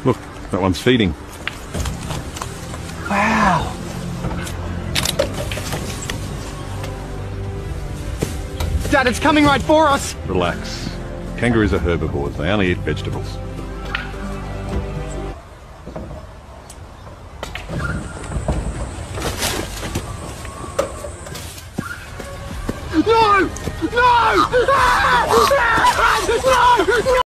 Look, that one's feeding. Wow. Dad, it's coming right for us. Relax. Kangaroos are herbivores. They only eat vegetables. No! No! No! No!